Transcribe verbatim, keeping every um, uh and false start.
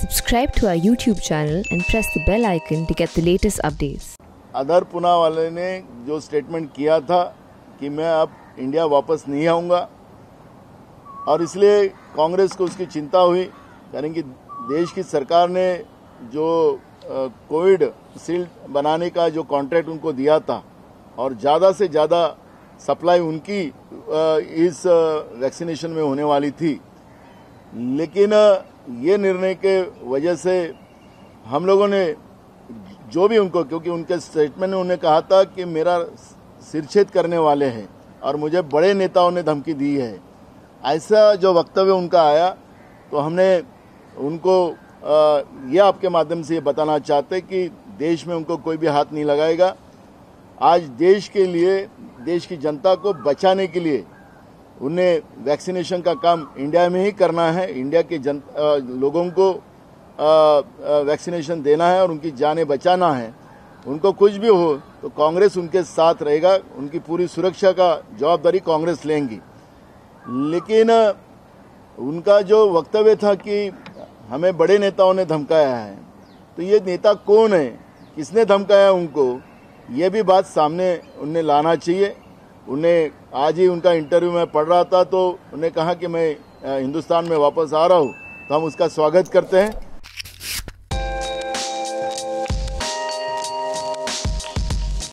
Subscribe to our YouTube channel and press the bell icon to get the latest updates. Adar Poonawalla ने जो statement किया था कि मैं अब इंडिया वापस नहीं आऊँगा और इसलिए कांग्रेस को उसकी चिंता हुई, यानी कि देश की सरकार ने जो कोविड शील्ड बनाने का जो कॉन्ट्रैक्ट उनको दिया था और ज़्यादा से ज़्यादा सप्लाई उनकी इस वैक्सीनेशन में होने वाली थी, लेकिन ये निर्णय के वजह से हम लोगों ने जो भी उनको, क्योंकि उनके स्टेटमेंट में उन्होंने कहा था कि मेरा सिरछेद करने वाले हैं और मुझे बड़े नेताओं ने धमकी दी है, ऐसा जो वक्तव्य उनका आया तो हमने उनको आ, ये आपके माध्यम से ये बताना चाहते कि देश में उनको कोई भी हाथ नहीं लगाएगा। आज देश के लिए, देश की जनता को बचाने के लिए उन्हें वैक्सीनेशन का काम इंडिया में ही करना है। इंडिया के जन लोगों को वैक्सीनेशन देना है और उनकी जानें बचाना है। उनको कुछ भी हो तो कांग्रेस उनके साथ रहेगा, उनकी पूरी सुरक्षा का जवाबदारी कांग्रेस लेंगी। लेकिन उनका जो वक्तव्य था कि हमें बड़े नेताओं ने धमकाया है, तो ये नेता कौन है, किसने धमकाया उनको, ये भी बात सामने उन्हें लाना चाहिए। उन्हें आज ही उनका इंटरव्यू में पढ़ रहा था तो उन्हें कहा कि मैं हिंदुस्तान में वापस आ रहा हूँ, तो हम उसका स्वागत करते हैं।